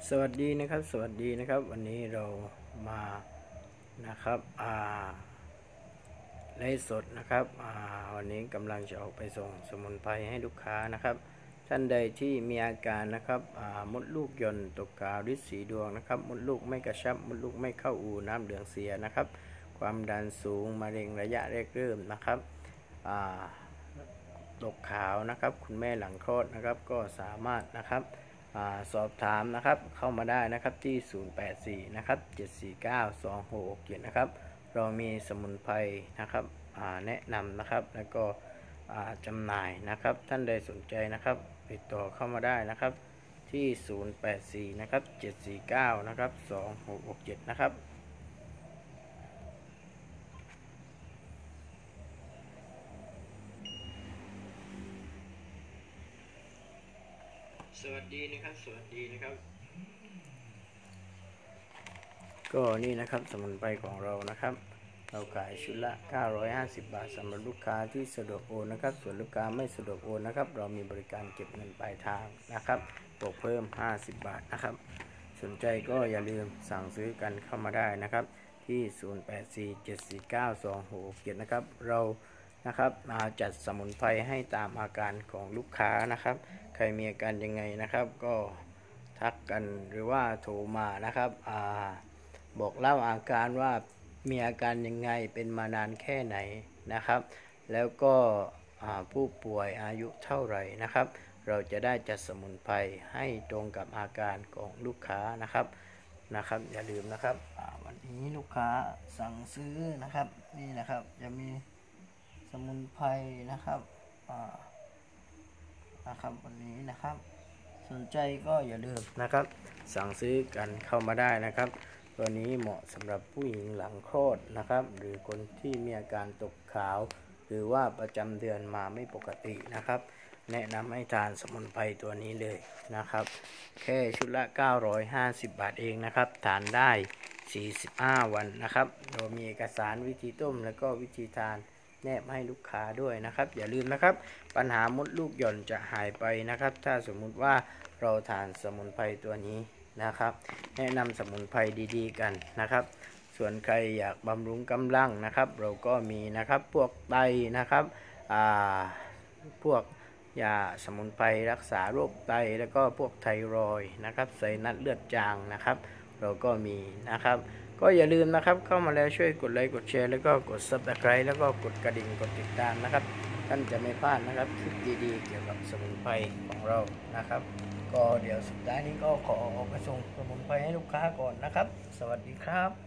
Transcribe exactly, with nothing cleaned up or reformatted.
สวัสดีนะครับสวัสดีนะครับวันนี้เรามานะครับอ่าไลฟ์สดนะครับอ่าวันนี้กำลังจะออกไปส่งสมุนไพรให้ลูกค้านะครับท่านใดที่มีอาการนะครับอ่ามดลูกหย่อนตกกาวฤทธิ์สีดวงนะครับมดลูกไม่กระชับมดลูกไม่เข้าอู่น้ำเหลืองเสียนะครับความดันสูงมะเร็งระยะแรกเริ่มนะครับอ่าตกขาวนะครับคุณแม่หลังคลอดนะครับก็สามารถนะครับสอบถามนะครับเข้ามาได้นะครับที่ศูนย์ แปด สี่นะครับเจ็ด สี่ เก้า สอง หก หก เจ็ดนะครับเรามีสมุนไพรนะครับแนะนำนะครับแล้วก็จำหน่ายนะครับท่านใดสนใจนะครับติดต่อเข้ามาได้นะครับที่ศูนย์ แปด สี่นะครับเจ็ด สี่ เก้านะครับสอง หก หก เจ็ดนะครับสวัสดีนะครับสวัสดีนะครับก็นี่นะครับสมุนไพรของเรานะครับเราขายชุดละเก้าร้อยห้าสิบบาทสำหรับลูกค้าที่สะดวกโอนนะครับส่วนลูกค้าไม่สะดวกโอนนะครับเรามีบริการเก็บเงินปลายทางนะครับบวกเพิ่มห้าสิบบาทนะครับสนใจก็อย่าลืมสั่งซื้อกันเข้ามาได้นะครับที่ศูนย์ แปด สี่ เจ็ด สี่ เก้า สอง หก หก เจ็ดนะครับเรานะครับมาจัดสมุนไพรให้ตามอาการของลูกค้านะครับใครมีอาการยังไงนะครับก็ทักกันหรือว่าโทรมานะครับอ่าบอกเล่าอาการว่ามีอาการยังไงเป็นมานานแค่ไหนนะครับแล้วก็ผู้ป่วยอายุเท่าไหร่นะครับเราจะได้จัดสมุนไพรให้ตรงกับอาการของลูกค้านะครับนะครับอย่าลืมนะครับวันนี้ลูกค้าสั่งซื้อนะครับนี่นะครับจะมีสมุนไพรนะครับนะครับวันนี้นะครับสนใจก็อย่าลืมนะครับสั่งซื้อกันเข้ามาได้นะครับตัวนี้เหมาะสำหรับผู้หญิงหลังคลอดนะครับหรือคนที่มีอาการตกขาวหรือว่าประจำเดือนมาไม่ปกตินะครับแนะนำให้ทานสมุนไพรตัวนี้เลยนะครับแค่ชุดละเก้าร้อยห้าสิบบาทเองนะครับทานได้สี่สิบห้าวันนะครับเรามีเอกสารวิธีต้มแล้วก็วิธีทานแนบให้ลูกค้าด้วยนะครับอย่าลืมนะครับปัญหามดลูกหย่อนจะหายไปนะครับถ้าสมมุติว่าเราทานสมุนไพรตัวนี้นะครับแนะนำสมุนไพรดีๆกันนะครับส่วนใครอยากบำรุงกำลังนะครับเราก็มีนะครับพวกไตนะครับอ่าพวกยาสมุนไพรรักษาโรคไตแล้วก็พวกไทรอยด์นะครับไซนัสเลือดจางนะครับเราก็มีนะครับก็อย่าลืมนะครับเข้ามาแล้วช่วยกดไลค์กดแชร์แล้วก็กด ซับสไครบ์ แล้วก็กดกระดิ่งกดติดตามนะครับท่านจะไม่พลาดนะครับคลิปดีๆเกี่ยวกับสมุนไพรของเรานะครับก็เดี๋ยวสุดท้ายนี้ก็ขอออกไปส่งสมุนไพรให้ลูกค้าก่อนนะครับสวัสดีครับ